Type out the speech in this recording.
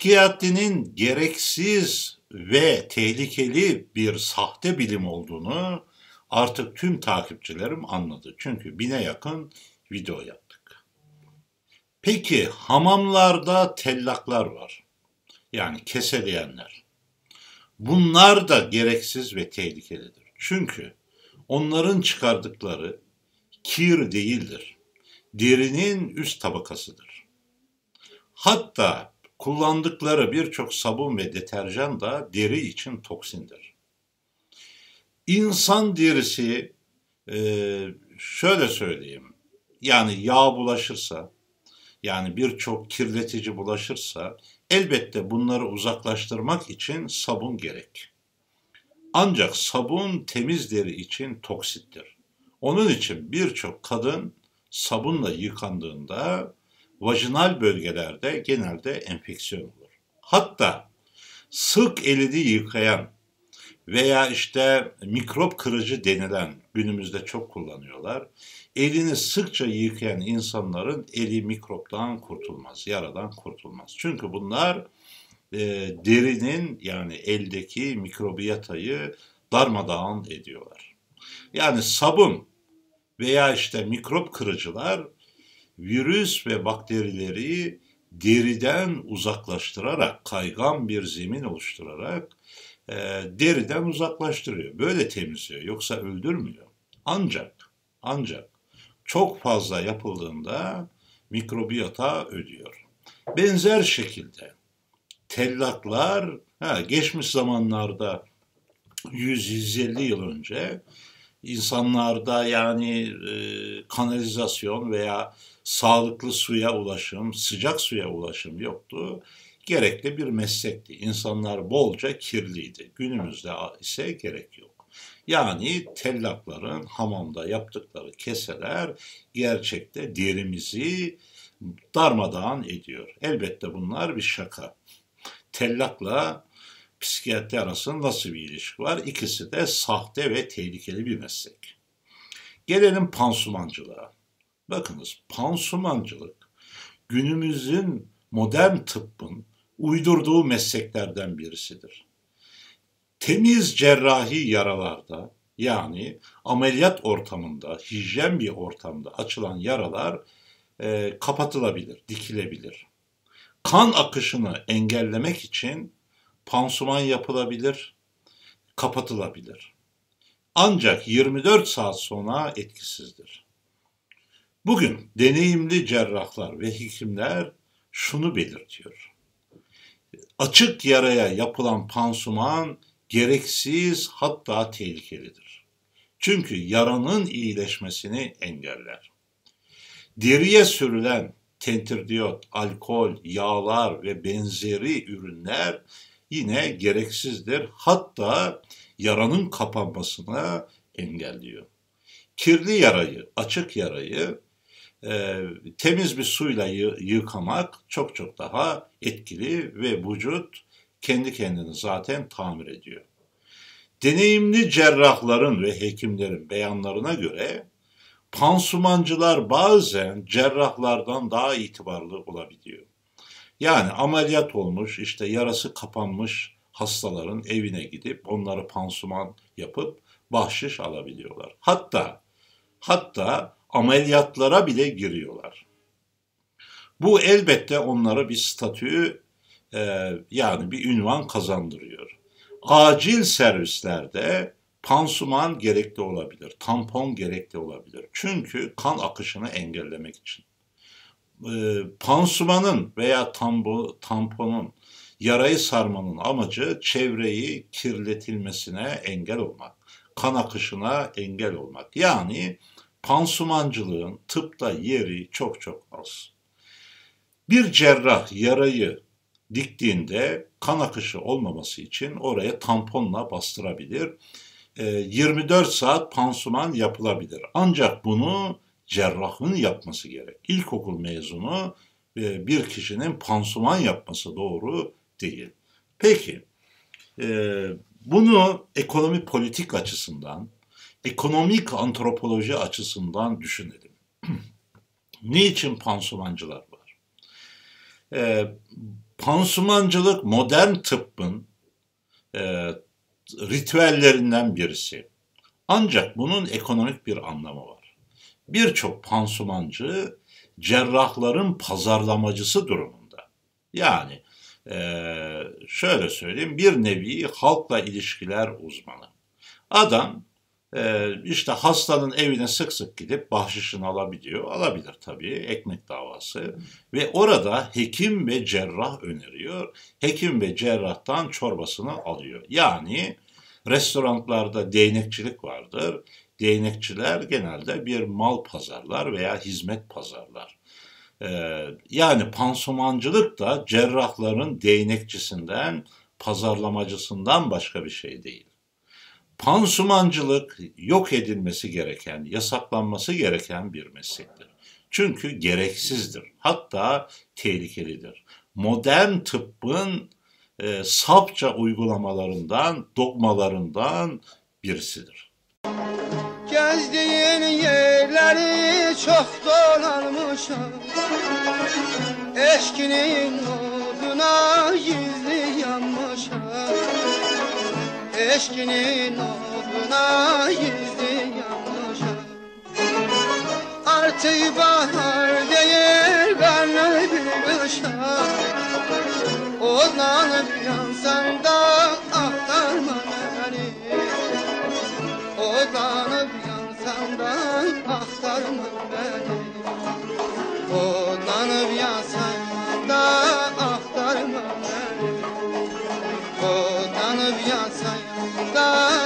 Psikiyatrinin gereksiz ve tehlikeli bir sahte bilim olduğunu artık tüm takipçilerim anladı. Çünkü 1000'e yakın video yaptık. Peki hamamlarda tellaklar var. Yani keseleyenler. Bunlar da gereksiz ve tehlikelidir. Çünkü onların çıkardıkları kir değildir. Derinin üst tabakasıdır. Hatta kullandıkları birçok sabun ve deterjan da deri için toksindir. İnsan derisi şöyle söyleyeyim, yani yağ bulaşırsa, yani birçok kirletici bulaşırsa elbette bunları uzaklaştırmak için sabun gerek. Ancak sabun temiz deri için toksittir. Onun için birçok kadın sabunla yıkandığında vajinal bölgelerde genelde enfeksiyon olur. Hatta sık elini yıkayan veya işte mikrop kırıcı denilen, günümüzde çok kullanıyorlar. Elini sıkça yıkayan insanların eli mikroptan kurtulmaz, yaradan kurtulmaz. Çünkü bunlar derinin, yani eldeki mikrobiyatayı darmadağın ediyorlar. Yani sabun veya işte mikrop kırıcılar virüs ve bakterileri deriden uzaklaştırarak, kaygan bir zemin oluşturarak deriden uzaklaştırıyor. Böyle temizliyor, yoksa öldürmüyor. Ancak çok fazla yapıldığında mikrobiyata ölüyor. Benzer şekilde tellaklar geçmiş zamanlarda 100-150 yıl önce insanlarda, yani kanalizasyon veya sağlıklı suya ulaşım, sıcak suya ulaşım yoktu. Gerekli bir meslekti. İnsanlar bolca kirliydi. Günümüzde ise gerek yok. Yani tellakların hamamda yaptıkları keseler gerçekte derimizi darmadağın ediyor. Elbette bunlar bir şaka. Tellakla psikiyatri arasında nasıl bir ilişki var? İkisi de sahte ve tehlikeli bir meslek. Gelelim pansumancılığa. Bakınız, pansumancılık günümüzün modern tıbbın uydurduğu mesleklerden birisidir. Temiz cerrahi yaralarda, yani ameliyat ortamında, hijyen bir ortamda açılan yaralar kapatılabilir, dikilebilir. Kan akışını engellemek için pansuman yapılabilir, kapatılabilir. Ancak 24 saat sonra etkisizdir. Bugün deneyimli cerrahlar ve hekimler şunu belirtiyor: açık yaraya yapılan pansuman gereksiz, hatta tehlikelidir. Çünkü yaranın iyileşmesini engeller. Deriye sürülen tentürdiyot, alkol, yağlar ve benzeri ürünler yine gereksizdir. Hatta yaranın kapanmasına engelliyor. Kirli yarayı, açık yarayı temiz bir suyla yıkamak çok çok daha etkili ve vücut kendi kendini zaten tamir ediyor. Deneyimli cerrahların ve hekimlerin beyanlarına göre pansumancılar bazen cerrahlardan daha itibarlı olabiliyor. Yani ameliyat olmuş, işte yarası kapanmış hastaların evine gidip onları pansuman yapıp bahşiş alabiliyorlar. Hatta ameliyatlara bile giriyorlar. Bu elbette onlara bir statü, yani bir ünvan kazandırıyor. Acil servislerde pansuman gerekli olabilir, tampon gerekli olabilir. Çünkü kan akışını engellemek için. Pansumanın veya tamponun, yarayı sarmanın amacı çevreyi kirletilmesine engel olmak, kan akışına engel olmak. Yani pansumancılığın tıpta yeri çok çok az. Bir cerrah yarayı diktiğinde kan akışı olmaması için oraya tamponla bastırabilir. 24 saat pansuman yapılabilir. Ancak bunu cerrahın yapması gerek. İlkokul mezunu bir kişinin pansuman yapması doğru değil. Peki, bunu ekonomi politik açısından, ekonomik antropoloji açısından düşünelim. Niçin pansumancılar var? Pansumancılık modern tıbbın ritüellerinden birisi. Ancak bunun ekonomik bir anlamı var. Birçok pansumancı cerrahların pazarlamacısı durumunda. Yani şöyle söyleyeyim, bir nevi halkla ilişkiler uzmanı. Adam işte hastanın evine sık sık gidip bahşişini alabiliyor. Alabilir tabii, ekmek davası. Ve orada hekim ve cerrah öneriyor. Hekim ve cerrahtan çorbasını alıyor. Yani restoranlarda değnekçilik vardır. Değnekçiler genelde bir mal pazarlar veya hizmet pazarlar. Yani pansumancılık da cerrahların değnekçisinden, pazarlamacısından başka bir şey değil. Pansumancılık yok edilmesi gereken, yasaklanması gereken bir meslektir. Çünkü gereksizdir, hatta tehlikelidir. Modern tıbbın safça uygulamalarından, dogmalarından birisidir. Gezdiğin yerleri çok dolanmışam, eşkinin oduna gizli yanmışam. Eşkinin oduna gizli yanmışam. Artık bahar değil karnı bir uşak, odlanıp yansan da aktarma beni. Odlanıp yansan da aktarma beni. Odlanıp yansan da aktarma beni. Odlanıp yansan da